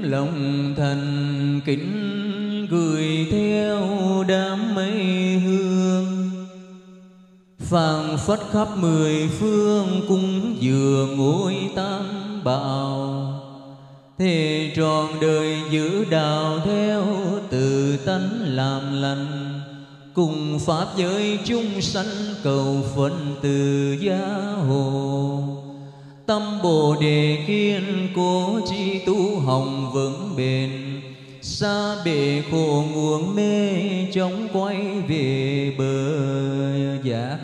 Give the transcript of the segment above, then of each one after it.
lòng thành kính gửi theo đám mây hương. Phảng phất khắp mười phương cúng dường ngôi tam bảo, thế trọn đời giữ đạo theo từ tánh làm lành, cùng pháp giới chúng sanh cầu phân từ gia hồ. Tâm Bồ Đề kiên cố chi tu hồng vững bền, xa bể khổ nguồn mê chóng quay về bờ giác.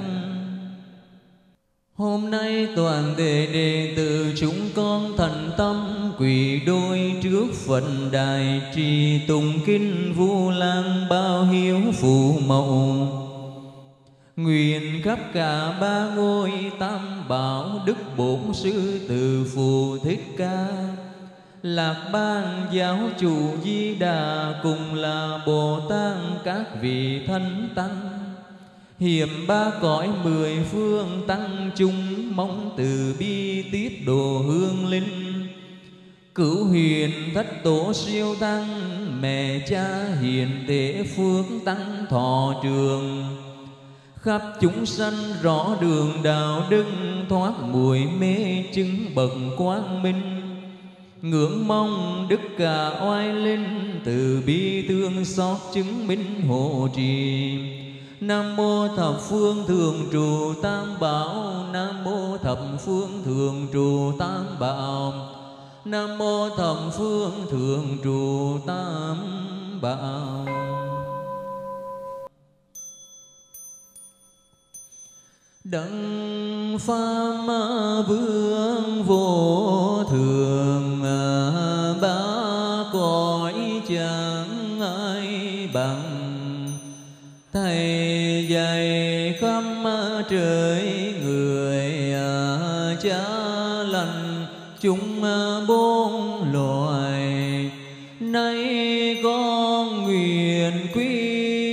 Hôm nay toàn thể đệ tử chúng con thành tâm quỳ đôi trước Phật đài, trì tụng kinh Vu Lan bao hiếu phụ mẫu. Nguyện khắp cả ba ngôi tam bảo, Đức Bổn Sư Từ Phụ Thích Ca, Lạc Ban Giáo Chủ Di Đà, cùng là Bồ Tát các vị thánh tăng, hiểm ba cõi mười phương tăng chúng, mong từ bi tiết độ hương linh. Cửu huyền thất tổ siêu tăng, mẹ cha hiền tế phước tăng thọ trường, khắp chúng sanh rõ đường đạo đức, thoát muội mê chứng bậc quang minh. Ngưỡng mong đức cả oai linh, từ bi thương xót chứng minh hộ trì. Nam mô thập phương thường trụ tam bảo, Nam mô thập phương thường trụ tam bảo, Nam mô thập phương thường trụ tam bảo. Đấng Pháp Vương vô thường, ba cõi chẳng ai bằng. Thầy dạy khắp trời người, cha lành chúng bốn loài. Nay con nguyện quy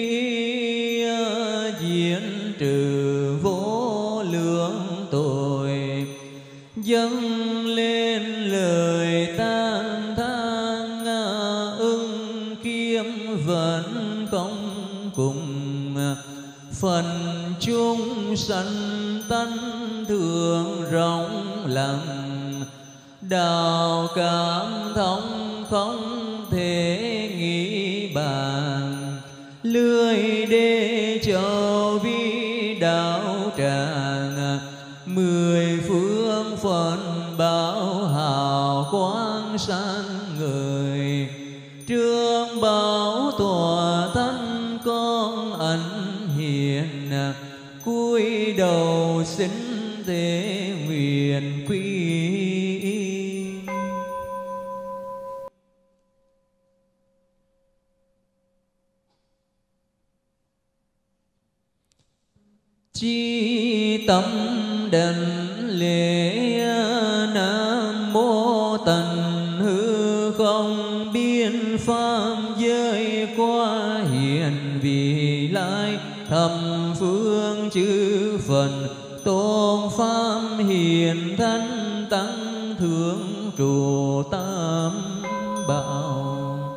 diễn trừ vô lượng tội, dâng lên lời tán thán, ưng kiếm vẫn công cùng. Phần chúng sanh tánh thường rộng lặng, đạo cảm thông không thể nghĩ bàn. Lưới đê châu vi đạo tràng, mười phương phần bảo hào quang sáng người. Trương bảo tòa thân con ảnh hiền, cúi đầu xin thế nguyện quy y. Chi tâm đảnh lễ Nam mô tần hư không biên pháp giới qua hiền vị lai. Thập phương chư Phật tôn pháp hiền thánh tăng thượng trụ tam bảo.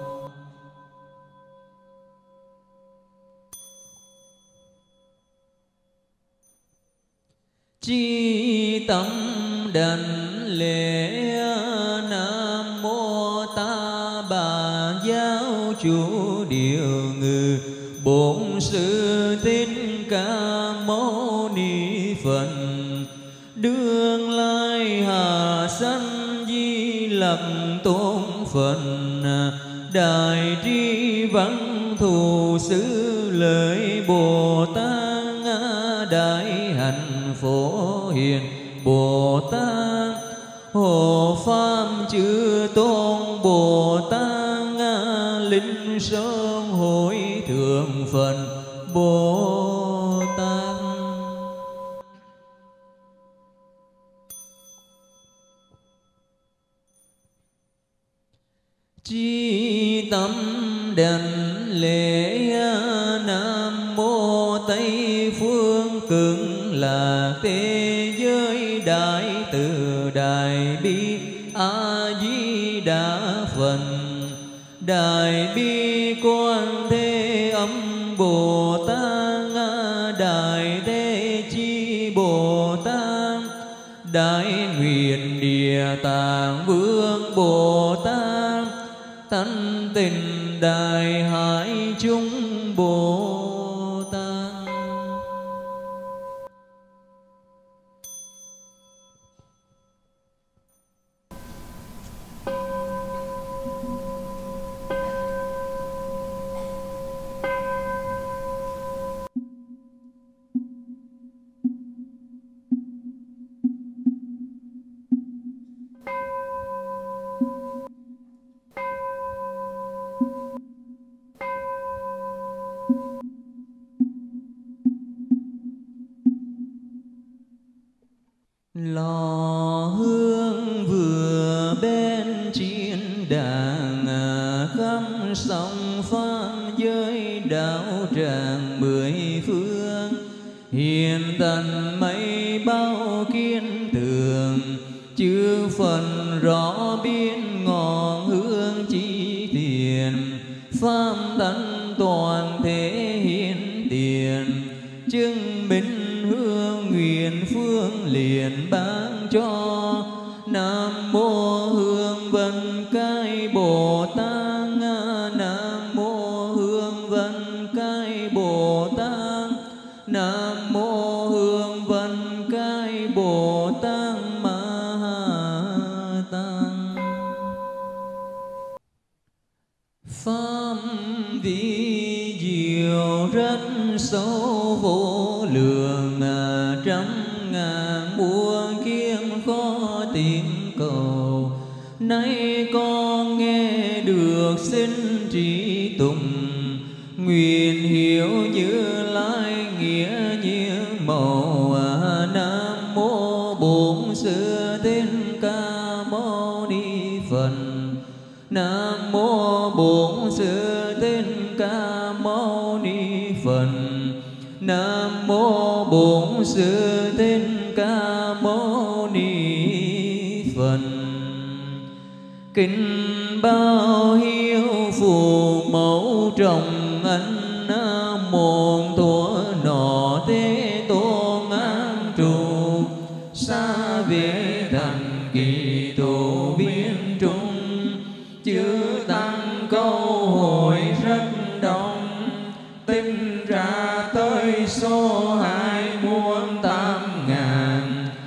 Chi tâm đảnh lễ Nam mô Ta Bà Giáo Chủ Điều Ngự Bổn Sư Thích Ca Mâu Ni Phật. Đương lai hà sanh Di Lặc Tôn Phật, Đại tri văn thù xứ lợi Bồ Tát. Đại hạnh phổ hiền Bồ Tát, hộ pháp chư tôn Bồ Tát. Linh sơn hội thượng Phật Bồ Tát. Chi tâm đảnh lễ Nam mô Tây phương Cực Lạc thế giới đại từ đại bi A Di Di Đà Phật. Đại bi Quan Thế Âm Bồ Tát, Đại Thế Chi Bồ Tát, Đại Nguyện Địa Tạng Vương Bồ Tát, Thanh Tịnh Đại Hải Chúng Bồ Tát. Lò hương vừa bên chiến đàng, khắp sông pháp giới đạo tràng mười phương. Hiện thần mây bao kiên tường, chư phần rõ biến ngọn hương chi tiền. Pháp tánh toàn thể hiện tiền, chứng minh hương nguyện phương liền ban cho. Nam mô Hương Vân Cái Bồ Tát, Nam mô Hương Vân Cái Bồ Tát, Nam mô Hương Vân Cái Bồ Tát Ma Tát. Pháp vi diệu rất sâu vô lượng, trăm ngàn muôn kiếp khó tìm cầu. Nay con nghe được xin trí tùng, nguyện hiểu Như Lai nghĩa như màu. Nam mô Bổn Sư Thích Ca Mâu Ni Phật. Nam mô Bổn Sư Thích Ca Mâu Ni Phật. Nam mô Bổn Sư Thích Ca Mâu Ni Phật. Kính bao hiếu phù mẫu trọng anh, môn thuở nọ Thế Tôn an trụ. Xa về thành kỳ tụ biến trung, chư tăng câu hội rất đông. Tính ra tới số 28000,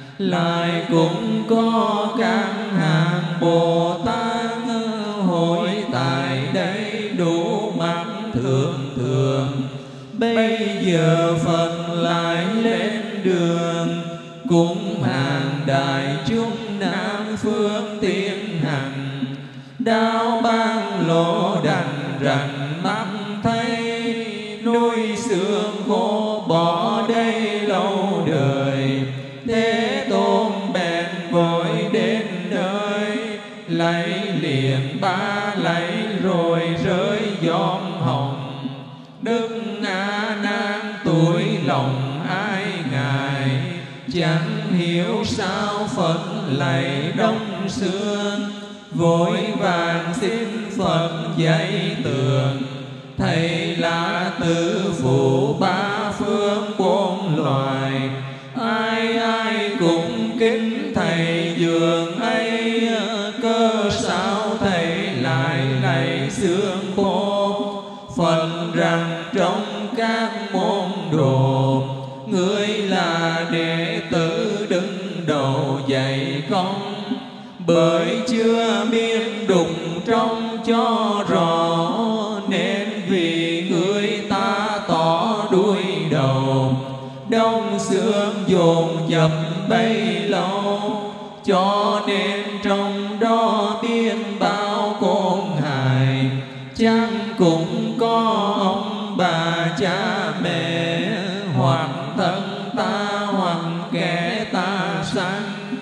lại cũng có các hàng Bồ Tát hội tại đây đủ mặt thường thường. Bây giờ Phật lại lên đường, cùng hàng đại chúng Nam phương tiến hành. Đao ban lộ đành rành mắt thấy, núi xương khô bỏ đây lâu đời. Thế Tôn bèn vội đến nơi, lấy liền ba lấy rồi rơi gióm hồng. Đức A Nan tuổi lòng ai ngài, chẳng hiểu sao Phật lạy đông xương. Vội vàng xin Phật dạy tường, thầy là tứ phụ ba phương bốn loài. Ai ai cũng kính thầy dường ấy, cơ sao thầy lại lạy xương khô. Phật rằng trong các môn đồ, ngươi là đệ tử đứng đầu dạy con. Bởi chưa biết đụng trong cho rõ, nên vì người ta tỏ đuôi đầu. Đông xương dồn dập bấy lâu, cho nên trong đó biết bao con hài. Chẳng cũng có ông bà cha mẹ, hoặc thân ta hoặc kẻ ta sanh.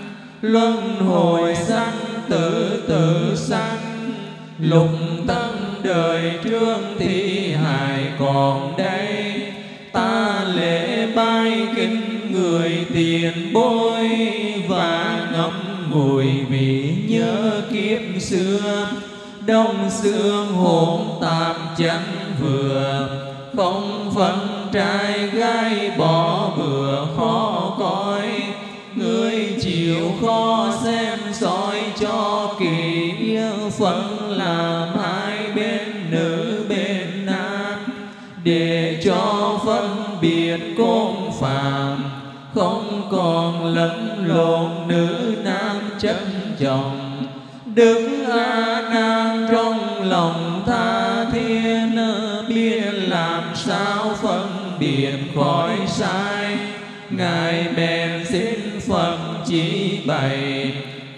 Luân hồi sanh tử tử sanh, lục tâm đời trước thi hài còn đây. Ta lễ bái kính người tiền bối, và ngậm ngùi vì nhớ kiếp xưa. Đông xương hỗn tạp chẳng vừa, không phân trai gái bỏ bừa khó coi. Người chịu khó xem soi cho kỹ, phân làm hai bên nữ bên nam, để cho phân biệt côn phàm, không còn lẫn lộn nữ nam chân chồng. Đức A Nan trong lòng tha thiên, biết làm sao phân biệt khỏi sai. Ngài bèn xin Phật chỉ bày,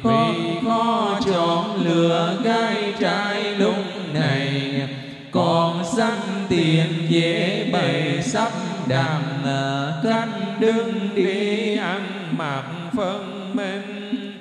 khó chọn lựa gái trai lúc này. Còn sanh tiền dễ bày sắp đàm, cách đứng đi ăn mặc phân minh.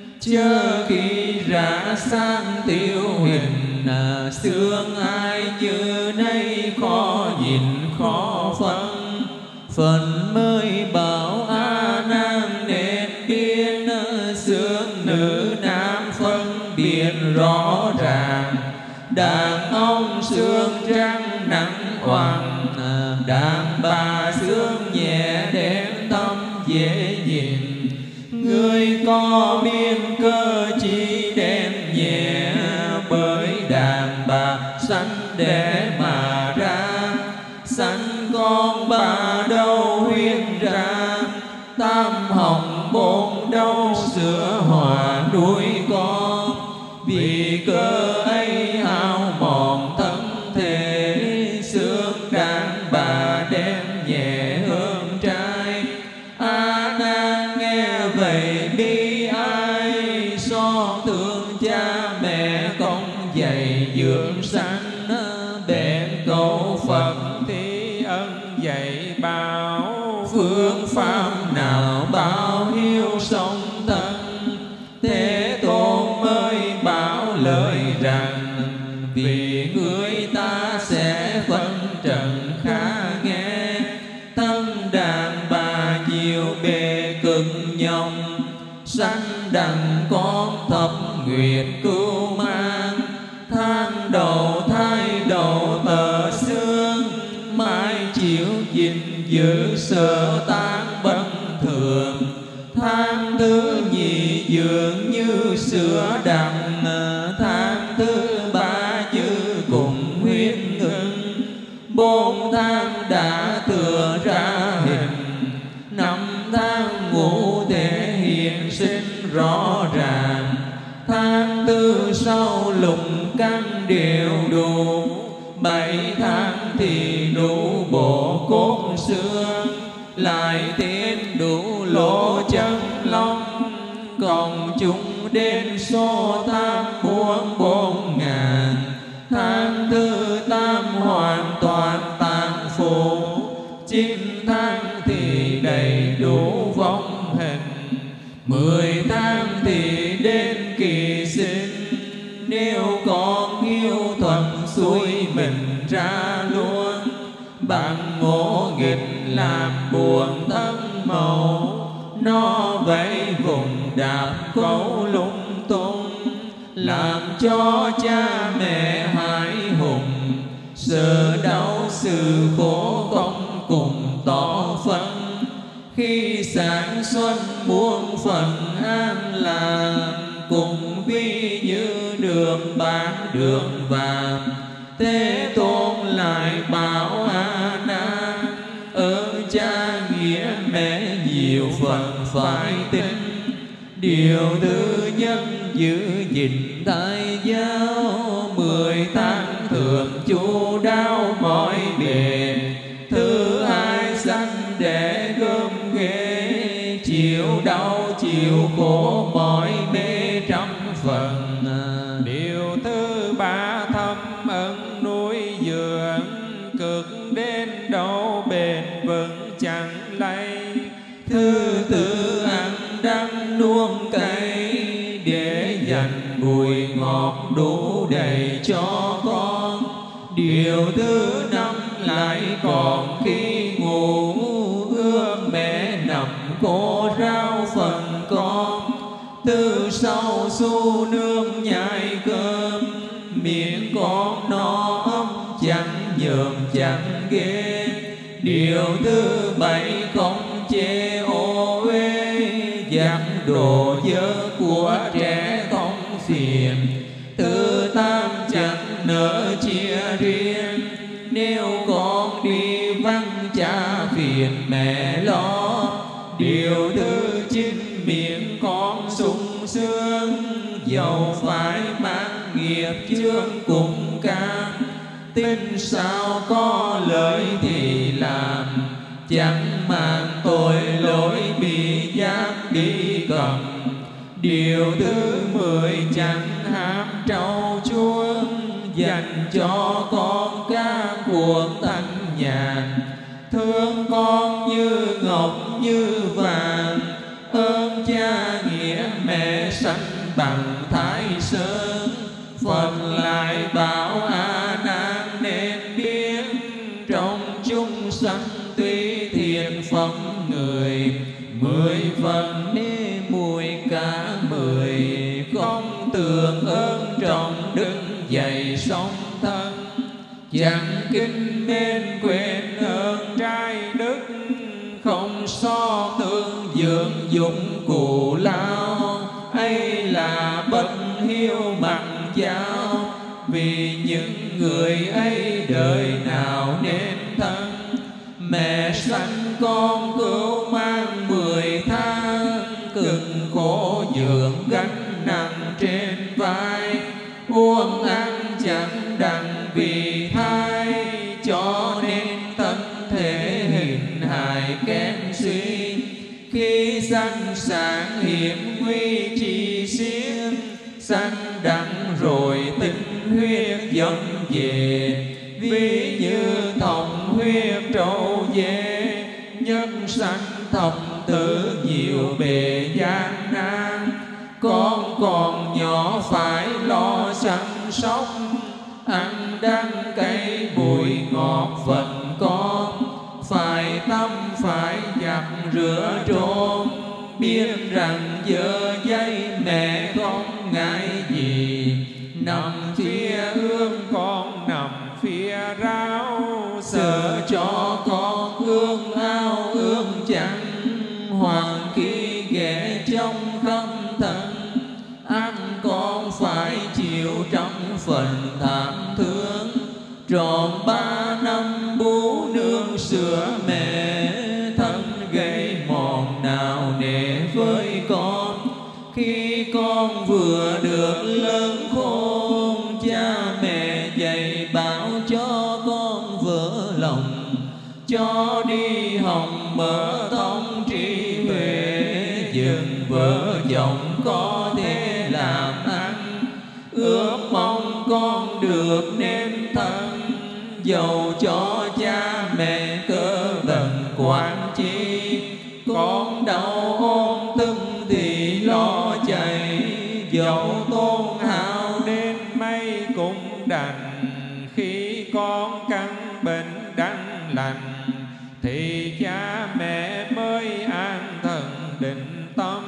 Chớ khi rã sang tiêu hình, xương ai như nay khó nhìn khó phân. Phần mới bảo A Nan nên biết, xương nữ nam phân biệt rõ ràng. Đàn ông xương trắng nắng hoàng, đàn bà xương nhẹ đen tâm dễ nhìn. Người có biên cơ chỉ đen nhẹ, bởi đàn bà sanh để mà ra. Sanh con bà đâu huyên ra, tam hồng bốn đâu sữa hòa nuôi con. Vì cơ ấy hao mòn thân thể, xương đàn bà đen nhẹ hơn trai. A Nan nghe vậy bi ai, so thương cha mẹ con dạy dưỡng sanh. Bèn cầu Phật thi ân dạy bảo, phương pháp nào bao hiếu song thân. Thế Tôn mới bảo lời rằng, vì người ta sẽ phân trần khá nghe. Thân đàn bà nhiều bề cực nhọc, sanh đặng con thập nguyệt cưu mang. Tháng đầu thai đầu tờ xương, mãi chịu gìn giữ sở tán bất thường. Tháng thứ nhì dường như sữa đặng, tháng thứ ba như cùng huyết ngưng. 4 tháng đã thừa ra hình, 5 tháng ngũ thể hiện sinh rõ ràng. Tháng tư sau lùng căn đều đủ, 7 tháng thì đủ bộ cốt xương. Lại thêm đủ lỗ chân lông, còn chúng đến số 844.000. Tháng thứ 8 hoàn toàn tàn phù, 9 tháng thì đầy đủ vong hình. 10 tháng thì đến kỳ sinh, nếu còn hiếu thuận xuôi mình ra luôn. Bằng ngộ nghịch làm buồn thân mẫu, nó vẫy vùng đạp cấu lung tung. Làm cho cha mẹ hãi hùng, sợ đau sự khổ không cùng tỏ phân. Khi sáng xuân muôn phần an làm, cùng vi như đường bán đường vàng. Thế Tôn lại bảo A Nan, ơn cha nghĩa mẹ nhiều phần phải tin. Điều thứ nhất giữ gìn thai giáo, 10 tháng thường chu đáo mọi bề. Thứ hai sanh để gom ghê, chịu đau chịu khổ mỏi mê trăm phần. Điều thứ ba thâm ân nuôi dưỡng, cực đến đâu bền vững chẳng lay. Thứ tư ăn đắng nuông cay, để dành bùi ngọt đủ đầy cho con. Điều thứ năm lại còn khi ngủ, ước mẹ nằm khô rau phần con. Từ sau su nương nhai cơm, đồ dơ của trẻ không phiền. Thứ tam chẳng nỡ chia riêng, nếu con đi vắng cha phiền mẹ lo. Điều thứ chín miệng con sung sướng, dầu phải mang nghiệp chướng cùng cam. Tin sao có lợi thì làm, chẳng mang tội lỗi bị giam bị cầm. Điều thứ 10 chẳng ham trau chuông, dành cho con các cuộc thanh nhàn. Thương con như ngọc như vàng, ơn cha nghĩa mẹ sanh bằng Thái Sơn. Phật lại bảo A Nan nên biết, trong chúng sanh tuy thiện phẩm người, 10 phần nê mùi cả 10. Không tưởng ơn trọng đức dày song thân, chẳng kinh mến quên ơn trai đức. Không so tương dưỡng dụng cù lao, ấy là bất hiếu bằng giao. Vì những người ấy đời nào nên thân, mẹ sanh con cứu mang 10 tháng. Cực khổ dưỡng gánh nặng trên vai, uống ăn chẳng đặng vì thai. Cho nên thân thể hình hài kém suy, khi sanh sản hiểm nguy chi xiên. Sanh đặng rồi tinh huyết dần về, ví như thòng huyết trâu dê. Nhất sanh thập tử nhiều bề gian nan, con còn nhỏ phải lo săn sóc. Ăn đắng cay bụi ngọt phần con, phải tắm phải giặt rửa trôn. Biết rằng giờ giấy mẹ không ngại gì, nằm phía ương con nằm phía ráo. Sợ cho con ương ao ương chẳng, hoàng khi ghé trong khâm thân. Ăn con phải chịu trong phần thảm thương, tròn 3 năm bú nương sữa mẹ. Thân gây mòn nào nề với con, khi con vừa được lớn khôn. Cha mẹ dạy bảo cho con vỡ lòng, cho đi học mở thông trí huệ. Dừng vợ chồng có thể làm ăn, ước mong con được nên thân. Dầu cho cha mẹ cơ tần quan chi, con đau ôm tâm thì lo chạy. Dẫu tôn hào đến mấy cũng đành, khi con căn bệnh đang lành, thì cha mẹ mới an thần định tâm.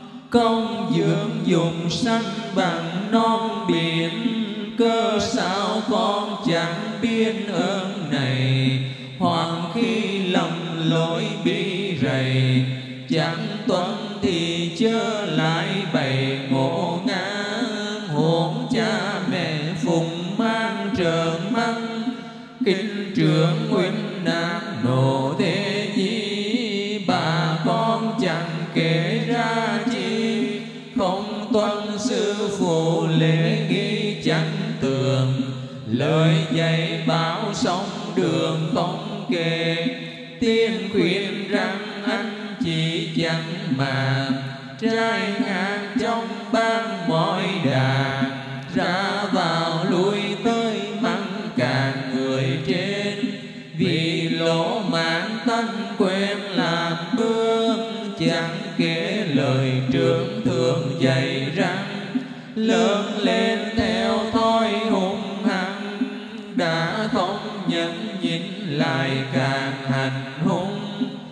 Công dưỡng dùng sanh bằng non biển, cơ sao con chẳng biết ơn này. Hoặc khi lầm lỗi bị rầy, chẳng tuân thì chớ lại bày ngộ ngang. Hồn cha mẹ phụng mang trợn mắt, kinh trưởng huynh nam nộ thế nhi. Bà con chẳng kể ra chi, không tuân sư phụ lễ nghi chẳng tường. Lời dạy bảo sống đường không kề, tiên khuyên rằng anh chỉ chẳng mà. Trai ngang trong ban mọi đàn, ra vào lui tới mắng càng người trên. Vì lỗ mãn tánh quen làm bước, chẳng kể lời trưởng thượng dạy rằng. Lớn lên theo thói hung hăng, đã không nhẫn nhịn lại càng hành hung.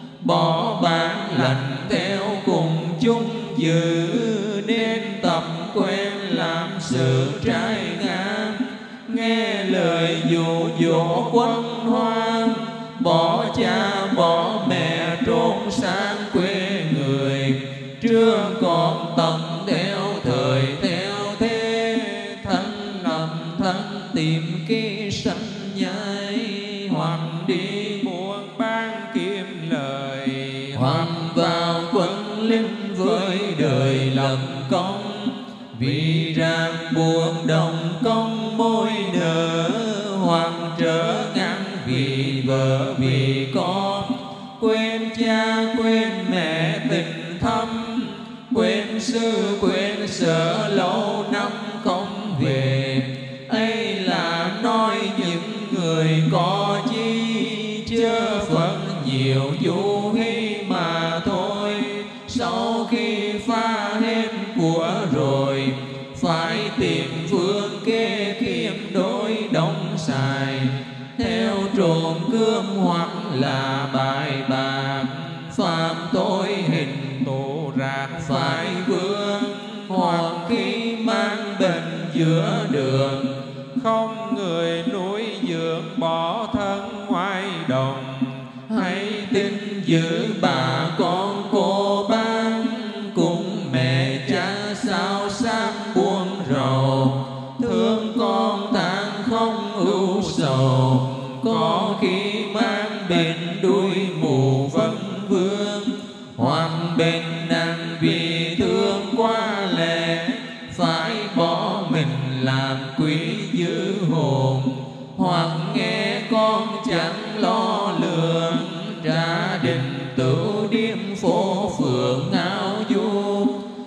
Bỏ bản lành theo cùng chung dự, nên tập quen làm sự trái ngang. Nghe lời dụ dỗ quân hoang, bỏ cha bỏ mẹ trốn sang quê người. Trưa còn thân tìm kế sanh nhai, hoặc đi buôn bán kiếm lời, hoặc vào quân linh với đời lập công. Vì ràng buộc đồng công môi nở, hoặc trở ngăn vì vợ vì con. Quên cha quên mẹ tình thâm, quên sư quên sở lâu năm không về. Ấy là nói những người có chi, chớ phận nhiều du hy mà thôi. Sau khi phá hết của rồi, phải tìm phương kê kiếm đối đóng xài. Theo trộm cướp hoặc là bài bạc, phạm tội hình tù rạc phải vương. Hoặc khi mang bệnh giữa đường, không người nuôi dưỡng bỏ thân ngoài đồng. hãy tin giữ bà con cô bác, cùng mẹ cha sao sang buông rầu. Thương con tháng không ưu sầu, có khi mang bên đuôi mù vân vương. Hoặc bên nặng vì thương quá lẽ, phải bỏ mình làm quý giữ hồn. Hoặc nghe con chẳng lo lượng, gia đình tửu điếm phố phường áo du.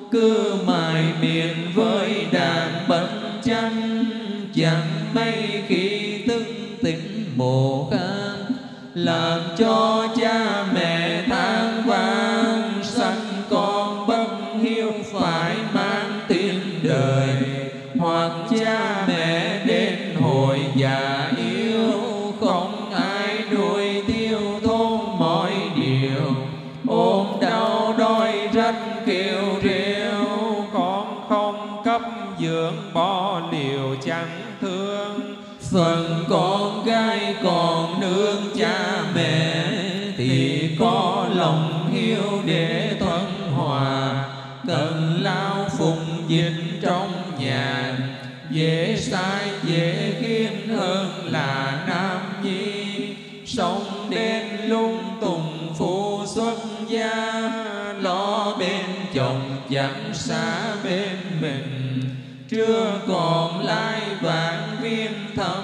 Cứ mải miệng với đàn bánh chanh, chẳng mấy khi tưng tỉnh mồ khan. Làm cho cha mẹ than vang, sanh con bất hiếu phải mang tiếng đời. Hoặc cha mẹ đến hồi già yếu, không ai nuôi tiêu thốn mọi điều. Ôm đau đói rách kêu rêu, con không cấp dưỡng bỏ liều chẳng thương. phần con gái còn nương cha mẹ, thì có lòng hiếu để thuận hòa. Cần lao phùng dịch trong nhà, dễ sai dễ khiến hơn là nam nhi. Sống đến lung tung phu xuất gia, lo bên chồng chẳng xa bên mình. Chưa còn lai vạn viên thâm,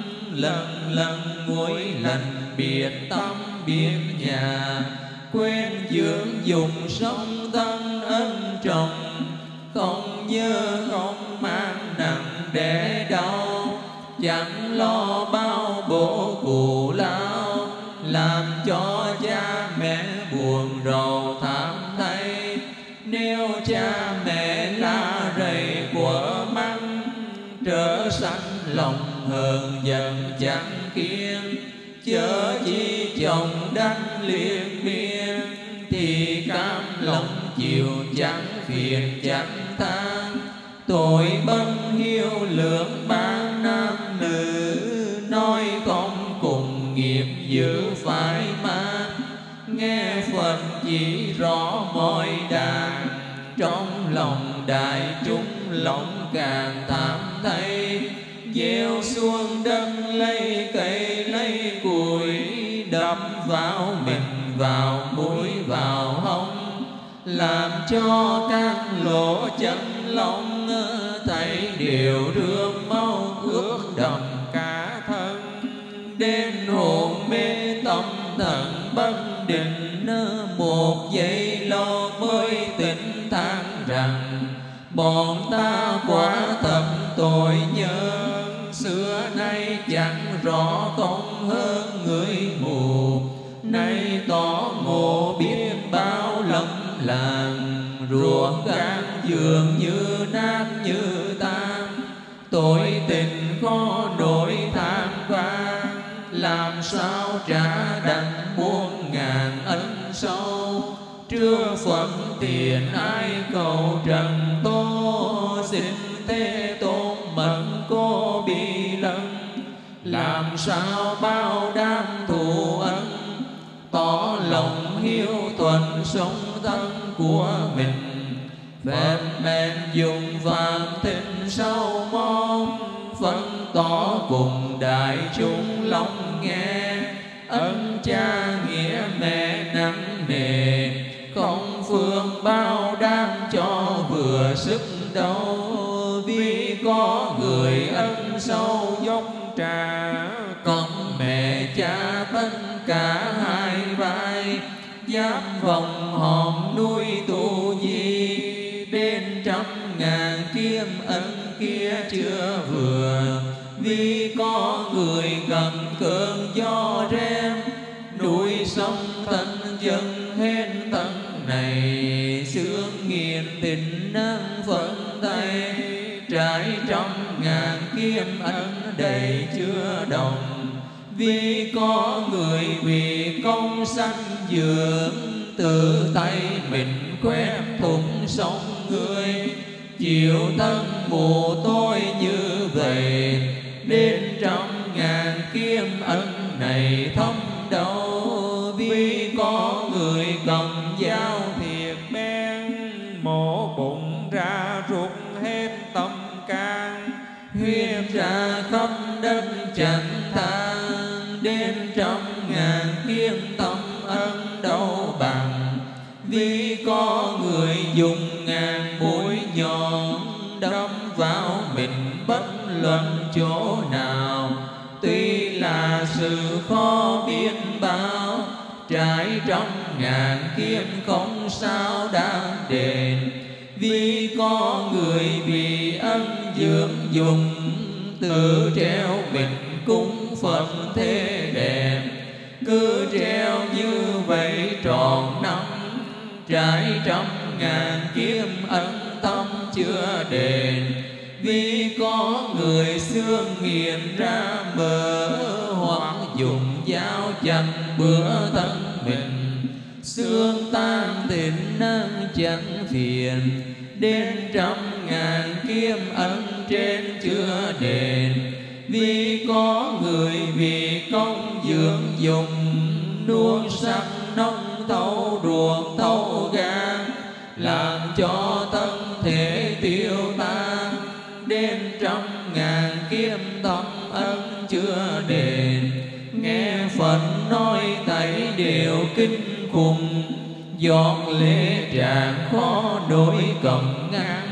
lần lần mỗi lần biệt tâm biệt nhà. Quên dưỡng dùng sống thân ân trọng, không nhớ không mang nặng để đau. Chẳng lo bao bổ cù lao, làm cho cha mẹ buồn rầu thảm thay. Nếu cha mẹ la rầy của mắng, trở sanh lòng hờn giận chẳng kiên. Chớ chi chồng đắng liên miên, thì cam lòng chịu chẳng phiền chẳng than. Tội bất hiếu lượng ban nam nữ, nói không cùng nghiệp giữ phải mang. Nghe Phật chỉ rõ mọi đàn, trong lòng đại chúng lòng càng thảm thay. Gieo xuống đất lấy cây lấy củi, đập vào mình vào mũi vào hông. Làm cho các lỗ chân lông thấy đều rương máu ướt đậm cả thân. Đến hồn mê tâm thần bất định, một giây lâu mới tỉnh than rằng bọn ta quả thật tội nhân. Xưa nay chẳng rõ không hơn người mù, nay tỏ ngộ biết bao lầm làng. Ruộng gan dường như nát như tan, tội tình khó đổi than vang. Làm sao trả đặng muôn ngàn ân sâu, trước Phật tiền ai cầu trần tố. Xin Thế Tôn mật cô bi lân, làm sao bao đam thù ân. Tỏ lòng hiếu thuận sống thân của mình, phép men dùng phàm thịnh sau mong phân tỏ cùng đại chúng long nghe. Ân cha nghĩa mẹ nặng nề, không phương bao đam cho vừa sức đâu. Vì có người ân sâu dốc trà, con mẹ cha tất cả hai vai. Giam vòng hòm nuôi tu nhi, đến 100.000 kiếm ân kia chưa vừa. Vì có người cầm cơn gió rem, núi sông thân dân hết tận này. Sướng nghiền tình năng phận tay, trải 100.000 kiếm ân đầy chưa đồng. Vì có người vì công sanh dưỡng, tự tay mình quét thủng sông người. Chịu thân mù tôi như vậy, đến 100.000 kiếm ân này thâm đâu. Vì có người cầm dao thiệt bén, mổ bụng ra rút hết tâm can. Huyết ra khắp đất chẳng than, đến 100.000 kiếm tâm ân đâu bằng. Vì có người dùng ngàn mũi nhọn, đâm vào mình bất luận chỗ nào. Tuy là sự khó biết bao, trải 100.000 kiếm không sao đáng đền. Vì có người vì ân dưỡng dùng, tự treo mình cúng Phật thế đẹp. Cứ treo như vậy tròn năm, trải 100.000 kiếm ân tâm chưa đền. Vì có người xương nghiền ra bờ, hoặc dùng dao chặt bữa thân mình. Xương tan tình năng chẳng phiền, đến 100.000 kiếm ân trên chưa đền. Vì có người vì công dưỡng dùng, nuốt sắc nông thấu ruột thấu gan, làm cho thân thể tiêu tan. Đến 100.000 kiếm tâm ân chưa đền. Nghe Phật nói tẩy đều kinh khủng, giọt lễ tràn khó nổi cầm ngăn.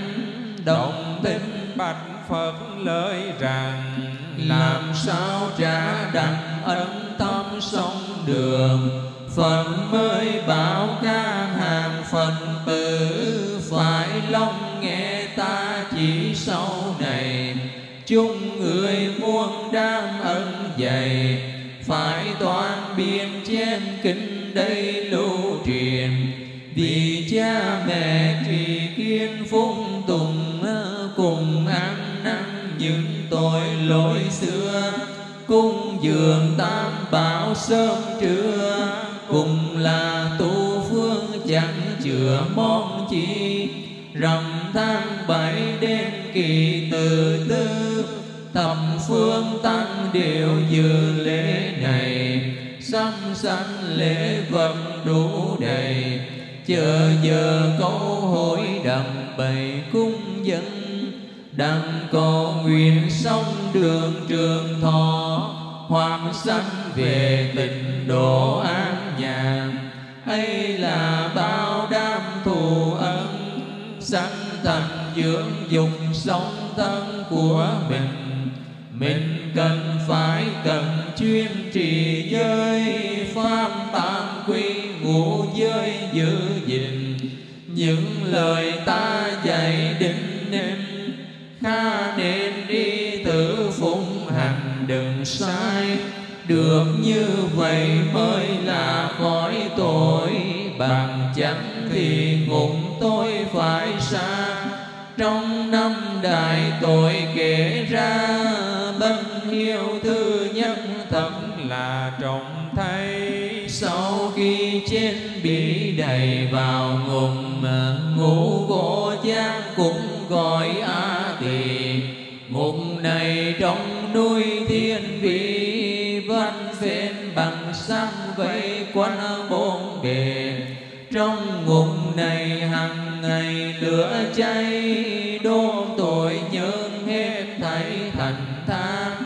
Đồng tin bạch Phật lời rằng, làm sao trả đặng ân tâm sông đường. Phật mới bảo các hàng Phật tử, phải lòng nghe ta chỉ sau này. Chúng người muôn đam ân dày, phải toàn biên chén kinh đây lưu truyền. Vì cha mẹ trì kiên phung tùng, cùng ăn năn những tội lỗi xưa. Cung dường tam bảo sớm trưa, cùng là tu phương chẳng chừa mong chi. Rằm tháng 7 đến kỳ từ tư, thập phương tăng đều dự lễ này. Sắm sanh lễ vật đủ đầy, chờ giờ câu hội đặng bày cung dân. Đặng cầu nguyện xong đường trường thọ, hoặc sanh về tịnh độ an nhàn. Ấy là bao đam thù ân, sanh thành dưỡng dục sống thân của mình. Mình cần phải cần chuyên trì giới, pháp tam quy ngũ giới giữ gìn. Những lời ta dạy định nên, khá nên đi tự phụng hành đừng sai. Được như vậy mới là khỏi tội, bằng chẳng thì ngục tôi phải xa. Trong năm đại tội kể ra, bất hiếu thứ nhất thật là trọng thay. Sau khi chết bị đầy vào ngục gỗ giam cũng gọi A Tỳ. Ngục này trong núi thiên vị, văn phên bằng sắt vây quanh bốn bề. Trong ngục này hằng ngày lửa cháy, đốt tội nhân hết thảy thành than.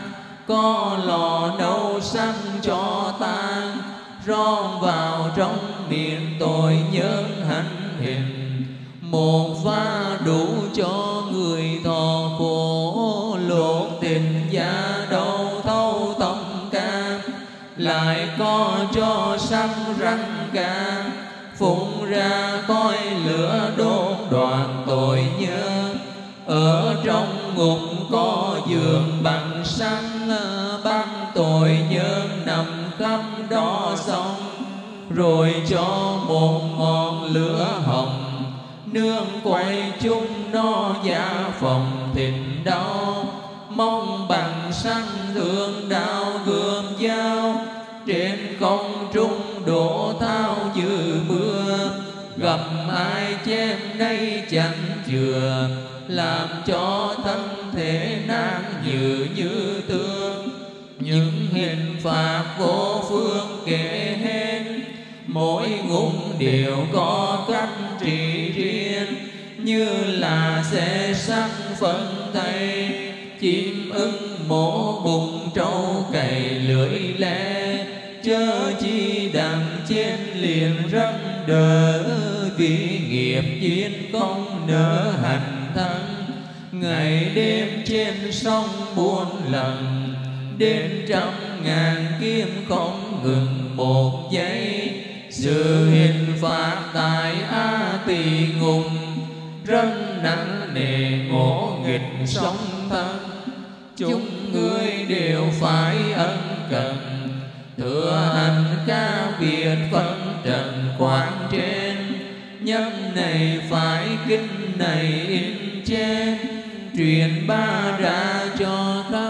có lò nấu săn cho tan, ron vào trong miệng tội nhân hành hình. Một pha đủ cho người thọ khổ, lột tình giá đầu thâu tâm can. Lại có cho săn răng can, phun ra khói lửa đốt đoàn tội nhân. Ở trong ngục có giường bằng sắt, băng tội nhân nằm khắp đó xong. Rồi cho một ngọn lửa hồng, nương quay chung nó dạ phòng thịt đau. Mong bằng sắt thương đao gươm dao, trên không trung đổ thao như mưa. Gặp ai chém nay chẳng chừa, làm cho thân thể nan như tương. Những hình phạt vô phương kể hết, mỗi ngục đều có cách trị riêng. Như là xe sắt phân tay, chim ưng mổ bụng trâu cày lưỡi lê. Chớ chi đặng trên liền rất đỡ, vì nghiệp duyên không nỡ hành thân. Ngày đêm trên sông buôn lần, đến 100.000 kiếm không ngừng một giây. Sự hình phạt tại A Tỳ ngục, rất nặng nề ngỗ nghịch song thân. Chúng ngươi đều phải ân cần, thừa hành ca biệt phân trần quán trên. Nhân này phải kinh này in trên, truyền ba ra cho khắp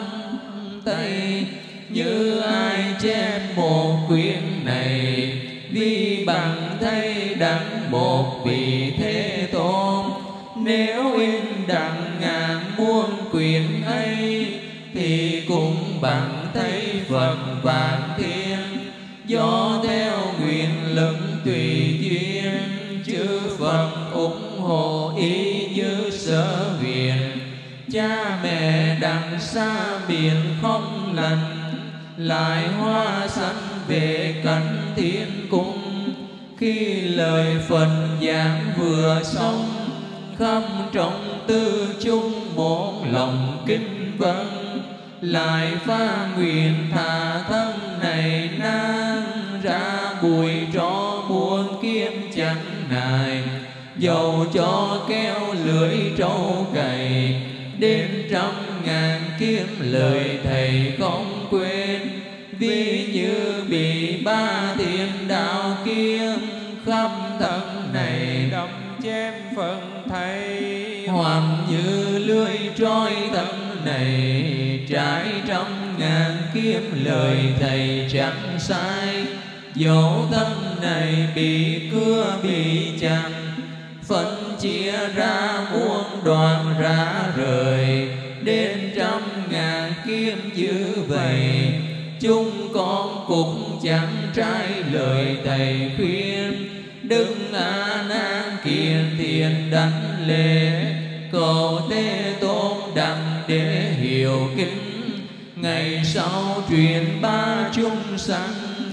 Tây. Như ai chép một quyển này, vì bằng thay đặng một vị Thế Tôn. Nếu in đặng ngàn muôn quyển ấy, thì cũng bằng thấy Phật vạn thiên. Do theo nguyện lực tùy duyên, chư Phật ủng hộ ý như sở nguyện. Cha mẹ đằng xa biển không lành, lại hoa sanh về cạnh thiên cung. Khi lời Phật giảng vừa xong, khắp trong tư chung một lòng kinh vâng. Lại pha nguyện thả thân này nan, ra bụi tro muôn kiếm chẳng nài. Dầu cho kéo lưỡi trâu cày, đến 100.000 kiếm lời thầy không quên. Vì như bị ba thiên đạo kiếm, khắp thân này đâm chém phần thầy. hoặc như lưới trói thân này, trải 100.000 kiếm lời thầy chẳng sai. Dẫu thân này bị cưa bị chặt, phân chia ra muôn đoạn rã rời. Đến 100.000 kiếm như vậy, chúng con cũng chẳng trái lời thầy khuyên. Đức A Nan kiện thiền đảnh lễ, cầu Thế Tôn đặng để hiểu kinh. Ngày sau truyền ba chúng sanh,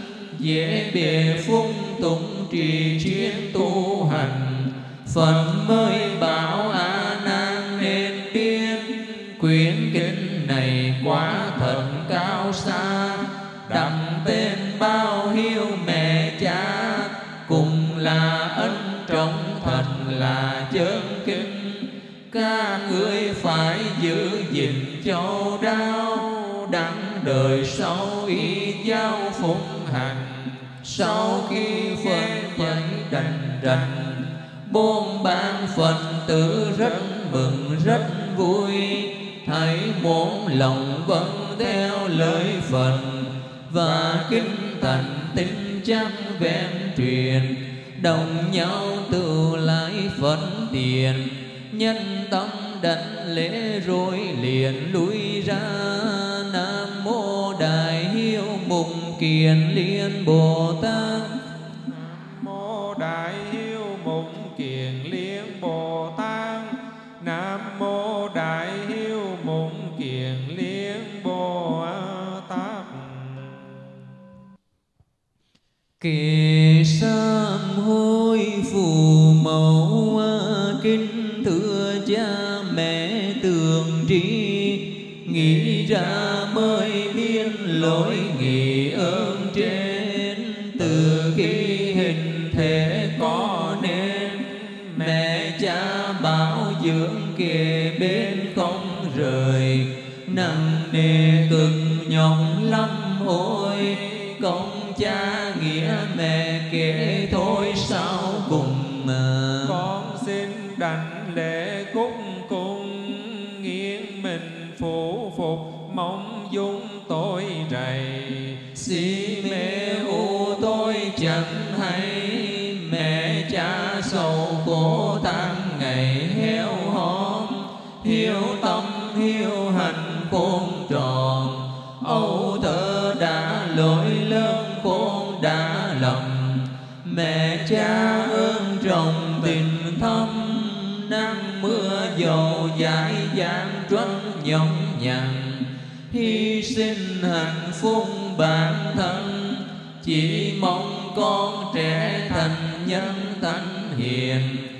dễ bề phung tụng trì chuyên tu hành. Phật mới bảo A Nan nên biết, quyển kinh này quá thật cao xa. Đặng tên bao hiếu mẹ cha, cùng là ân trọng thật là chơn kinh. Các ngươi phải giữ gìn châu đáo, đặng đời sau y giáo phụng hành. Sau khi phân giải đành rành, bốn ban Phật tử rất mừng rất vui. Thấy một lòng vâng theo lời Phật, và kinh thành tinh chắc vẹn truyền. Đồng nhau tự lại Phật tiền, nhân tâm đảnh lễ rồi liền lui ra. Nam mô Đại Hiếu Mục Kiền Liên Bồ Tát. Nam mô Đại Hiếu Mục Kiền Liên Bồ Tát. Nam mô Đại Hiếu Mục Kiền Liên Bồ Tát. Kệ sám hối phù mẫu, kính thưa cha mẹ tường tri, nghĩ ra mới biết lỗi nghị ơn trên. Từ khi hình thể có nên, mẹ cha bảo dưỡng kề bên không rời. Nặng nề cực nhọc lắm ôi, công cha nghĩa mẹ kể thôi sao cùng mà. Con xin đảnh lễ cúc cung, nghiêng mình phủ phục mong dung tôi rầy. Si mê u tôi chẳng hay, mẹ cha sầu khổ tháng ngày héo hon. Hiếu tâm hiếu hành khôn tròn, âu thơ đã lỗi lớn khôn đã lầm. Mẹ cha ơn trọng tình thâm, nắng mưa dầu dãi dáng truân nhọc nhằn. Hy sinh hạnh phúc bản thân, chỉ mong con trẻ thành nhân thánh hiền.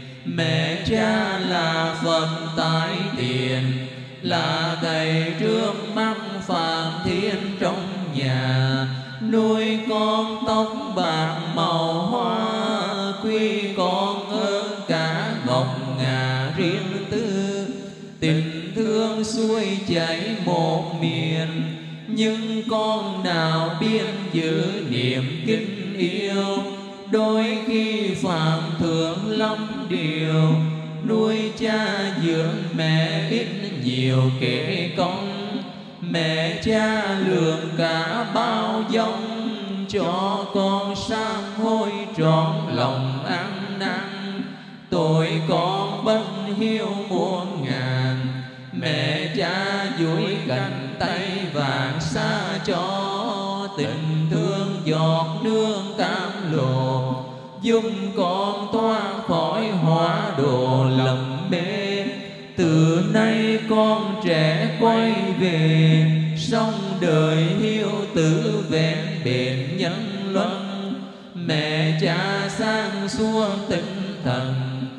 Mẹ cha là Phật tại tiền, là thầy trước mắt phàm thiên trong nhà. Nuôi con tóc bạc màu hoa, quý con ơn cả ngọc ngà riêng tư. Tình thương xuôi chảy một miền, nhưng con nào biết giữ niềm kính yêu. Đôi khi phạm thượng lắm điều, nuôi cha dưỡng mẹ ít nhiều kể công. Mẹ cha lượng cả bao dung, cho con sám hối trọn lòng ăn năn. Tội con bất hiếu muôn ngàn, mẹ cha duỗi cành tay vàng xa cho. Tình thương giọt nương cam lộ, giúp con thoát khỏi hỏa đồ lầm mê. Từ nay con trẻ quay về, sống đời hiếu tử vẹn bền nhân luân. Mẹ cha sang suốt tinh thần,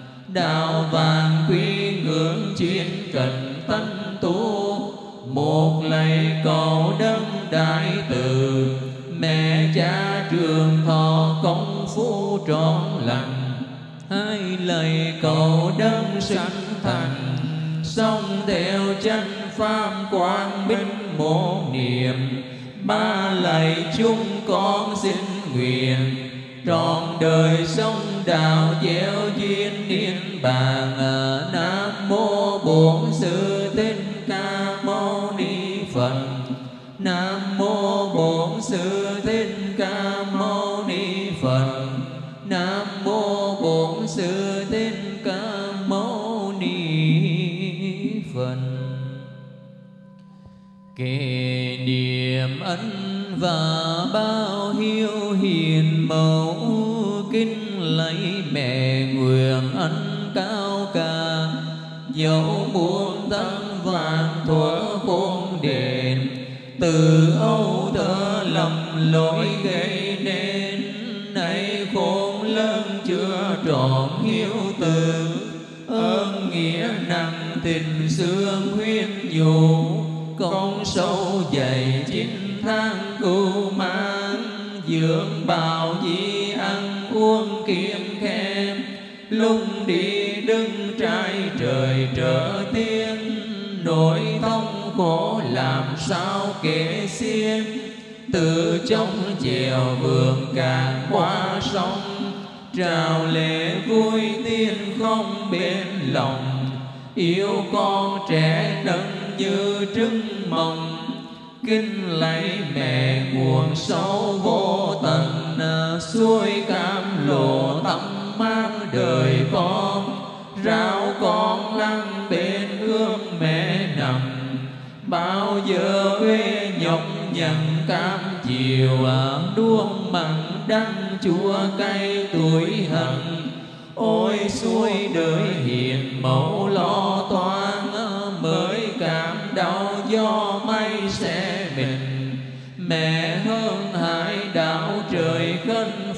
đạo vàng quy ngưỡng chuyên cần tân tu. Một lạy cầu đấng đại từ, mẹ cha trường thọ công phu trọn lành. Hai lạy cầu đấng sanh thành, sống theo chân pháp quang minh một niệm. Ba lạy chúng con xin nguyện, trọn đời sống đạo gieo duyên niết bàn. Nam mô Bổn Sư Thích Ca Mâu Ni Phật. Nam mô Bổn Sư Thích Ca Mâu Ni Phật. Nam mô Bổn Sư Thích Ca Mâu Ni Phật. Kệ niệm ân và bao hiếu hiền mẫu, kính lạy mẹ nguyện ân cao cả. Dẫu muôn thân vạn thuở khôn đền, từ âu thơ lầm lỗi gây nên. Nay khôn lớn chưa trọn hiếu từ, ơn nghĩa nặng tình xương huyết nhủ. Công sâu dày 9 tháng cưu mang, dưỡng bào di ăn uống kiêng khem. Lúc đi đứng trai trời trở tiên, nỗi thống khổ làm sao kể xiên. Từ trong chèo vườn cạn qua sông, trào lệ vui tiên không bên lòng. Yêu con trẻ nâng như trứng mồng, kính lạy mẹ nguồn sâu vô tận. Suối cam lộ tâm mang đời con, rao con lăn bên hương mẹ nằm. Bao giờ uế nhọc nhằn cam chiều, đuông mặn đắng chua cay tuổi hận. Ôi suối đời hiền mẫu lo toan, mới cảm đau do mây sẽ mình. Mẹ hơn hải đảo trời khấn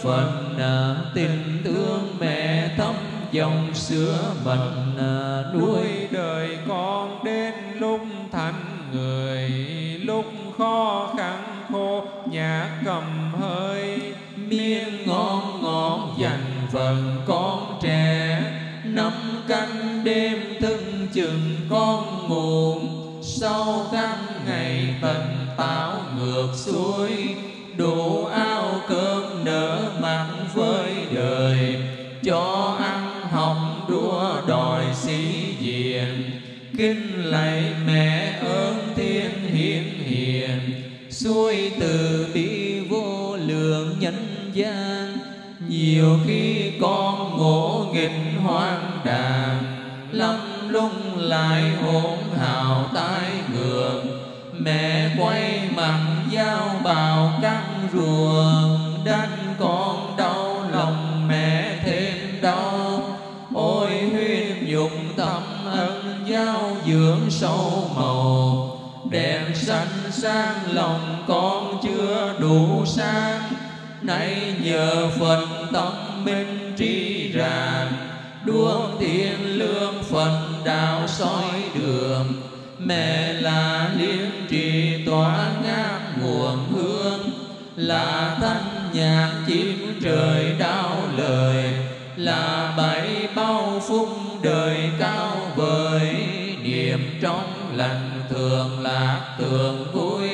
phần tình thương mẹ thấm dòng sữa mật nuôi đời con đến lúc thành người, lúc khó khăn khô nhạc cầm hơi, miếng ngon ngon dành phần con trẻ, năm canh đêm thức chừng con nguồn, sau các ngày tần tảo ngược xuôi, đủ áo cơm nở mặt với đời, cho ăn học đua đòi sĩ diện, kinh lạy mẹ ơn thiên hiển hiền, xuôi từ bi vô lượng nhân gian. Nhiều khi con ngộ nghịch hoang đàng, lắm lúc lại hỗn hào tai ngược, mẹ quay mặt giao bào căng ruộng, đánh con đau lòng mẹ thêm đau. Ôi huyết nhục tâm ân giao dưỡng sâu màu, đèn xanh sang lòng con chưa đủ sáng, nay nhờ phần tâm minh trí ràng, đuông thiên lương phần đạo soi đường. Mẹ là liên trì tỏa ngát nguồn hương, là thanh nhạc chim trời đau lời, là bảy bao phúc đời cao vời, niềm trong lành thường lạc thường vui.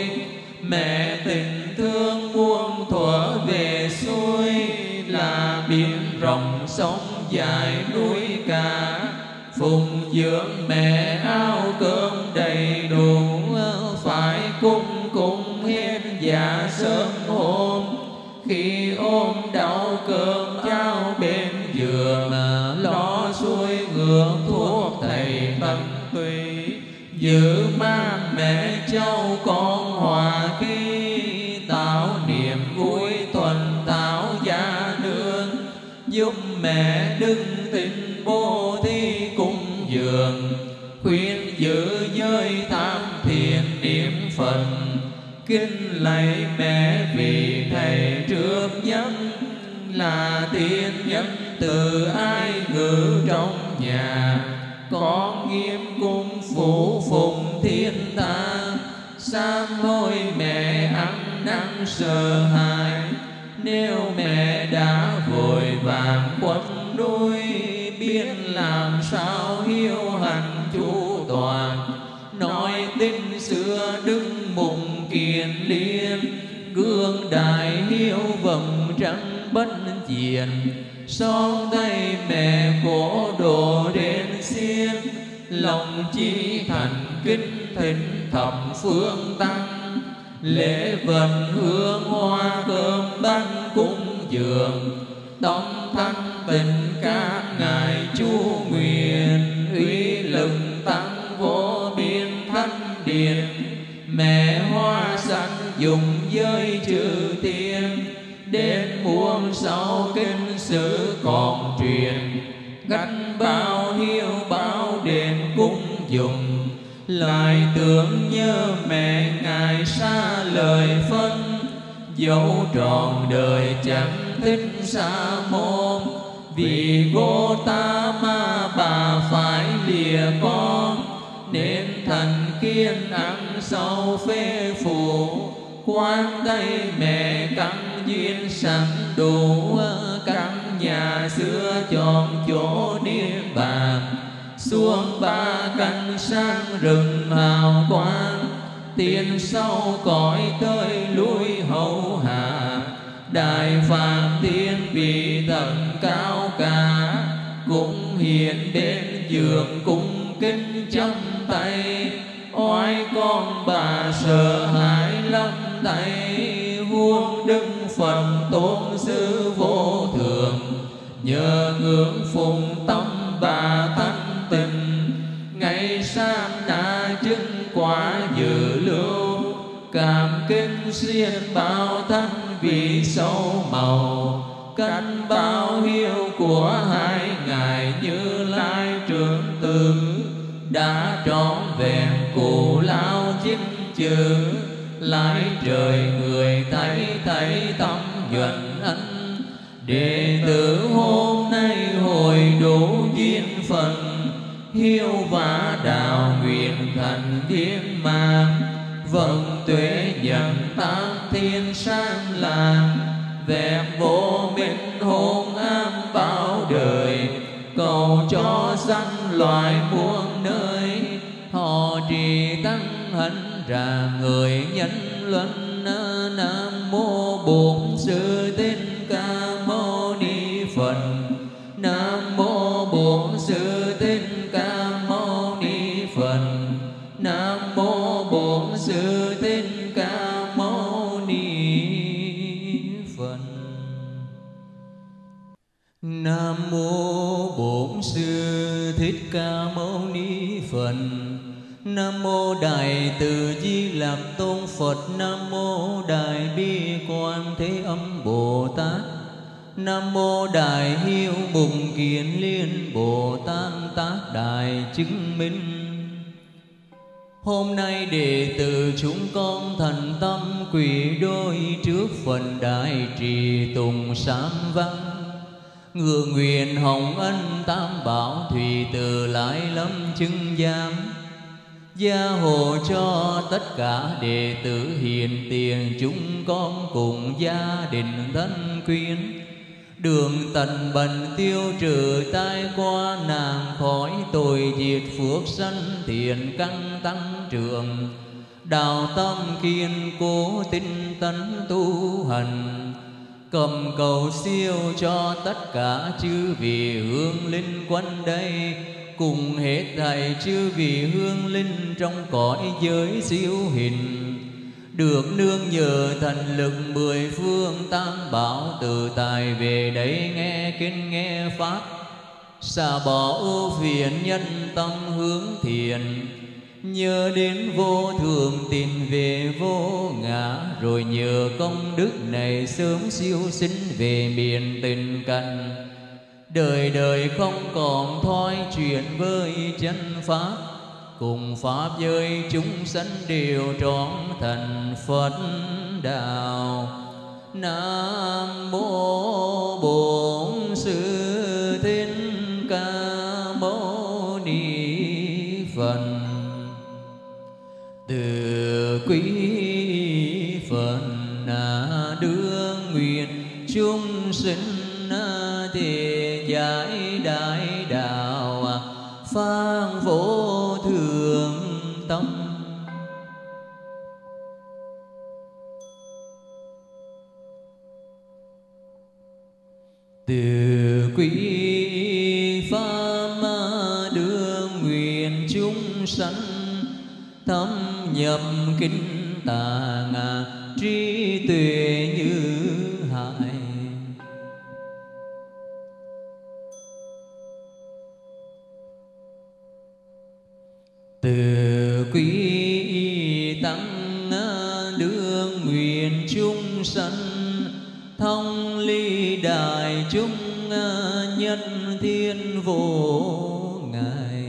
Mẹ tình thương muôn thuở về xuôi, là biển rộng sông dài núi cả, phụng dưỡng mẹ áo cơm đầy đủ, phải cung cung hiến dạ sớm hôm. Khi ôm đau cơm áo bên giường, lo xuôi ngược thuốc thầy tận tùy, giữ mang mẹ cháu con hòa khí, tạo niềm vui thuần tạo gia nương, giúp mẹ đứng tình bố thí cúng dường, khuyên giữ giới tham thiền niệm Phật. Kinh lạy mẹ vì thầy trước nhất, là tiên nhất từ ai ngự trong nhà, con nghiêm cung phủ phụng thiên ta, sám hối mẹ ăn năn sợ hãi. Nếu mẹ đã vội vàng quấn đuôi, biết làm sao hiếu hành chu toàn, nói tin xưa đức mùng kiền liên, gương đại hiếu vầng trăng bất diệt. Son tay mẹ khổ độ đến xiên, lòng chí thành kính thịnh thập phương tăng, lễ vật hương hoa cơm bánh cúng dường, tâm thanh tình các ngài chú nguyện, uy lực tăng vô biên thánh điện. Mẹ hoa xanh dùng giới trừ tiên, đến muôn sau kinh sử còn truyền, gánh bao hiếu bao đền cúng dùng, lại tưởng nhớ mẹ ngài xa lời phân, dẫu trọn đời chẳng thích xa môn. Vì Gotama bà phải lìa con, nên thành kiên ăn sâu phế phủ, quan tay mẹ căn duyên sẵn đủ, căn nhà xưa chọn chỗ niết bàn, xuống ba cánh sang rừng hào quang, tiền sau cõi tới lui hậu hạ. Đại Phạm Thiên vì thần cao cả, cũng hiện đến giường cung kính chắp tay. Oai con bà sợ hãi lắm tay, huống đức Phật tôn sư vô thường, nhờ ngưỡng phụng tâm bà thanh tịnh. Ngày sam na chứng quả dự lưu, cảm kinh xuyên bao thanh vì sâu màu. Cánh bao hiếu của hai ngài Như Lai trưởng tử, đã trọn vẹn cụ lao chính chữ. Lại trời người thấy thấy tâm nhuận ánh, đệ tử hôm nay hội đủ duyên phần, hiếu vã đạo nguyện thành viên mạng, vâng tuệ nhận tam thiên sang làng, vẹn vô minh hôn ám bao đời, cầu cho sanh loài muôn nơi, họ trì tăng hạnh ra người nhân luân. Nam mô Bổn Sư Thích Ca Mâu Ni Phật. Nam mô Bổn Sư Thích Ca Mâu Ni Phật. Nam mô Bổn Sư Thích Ca Mâu Ni Phật. Nam mô Bổn Sư Thích Ca Mâu Ni Phật. Nam mô Đại Từ Di Lặc Tôn Phật. Nam mô Đại Bi Quan Thế Âm Bồ Tát. Nam mô Đại Hiếu Mùng Kiền Liên Bồ Tát Tác Đại chứng minh. Hôm nay đệ tử chúng con thành tâm quỳ đôi trước phần đại trì tùng sám văn, ngựa nguyện hồng ân tam bảo thủy từ lại lâm chứng giám, gia hộ cho tất cả đệ tử hiền tiền chúng con cùng gia đình thân quyến, đường tận bần tiêu trừ tai qua nạn, khỏi tội diệt phước sanh thiện căn tăng trưởng, đạo tâm kiên cố tinh tấn tu hành, cầm cầu siêu cho tất cả chư vị hương linh quanh đây, cùng hết thảy chư vị hương linh trong cõi giới siêu hình, được nương nhờ thần lực mười phương tam bảo, từ tài về đây nghe kinh nghe pháp, xả bỏ ưu phiền nhân tâm hướng thiện, nhớ đến vô thường tìm về vô ngã, rồi nhờ công đức này sớm siêu sinh về miền tình cảnh, đời đời không còn thói chuyện với chân pháp, cùng pháp giới chúng sanh đều trọn thành Phật đạo. Nam mô Bổn Sư Thích Ca Mâu Ni Phật. Từ quý Phật đương nguyện chúng sinh thì giải đại đạo, phang vô thượng tâm. Từ quý pháp đương nguyện chúng sanh thâm nhập kinh tạng, trí tuệ như hải. Từ quý tăng đương nguyện chúng sanh thông ly đại chúng nhất thiên vô ngại.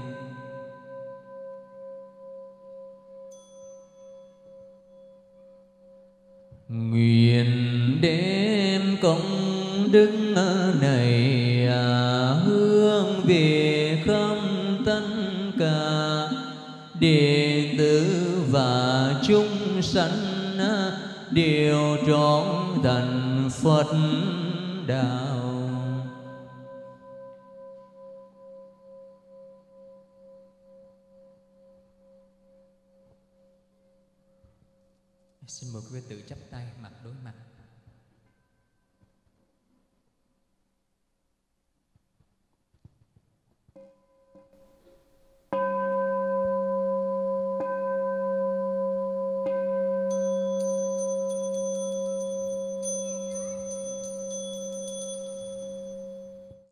Nguyện đem công đức này hướng về khắp tất cả đệ tử và chúng sanh đều trọn thành Phật đạo. Xin mời quý vị tự chắp tay mặt đối mặt.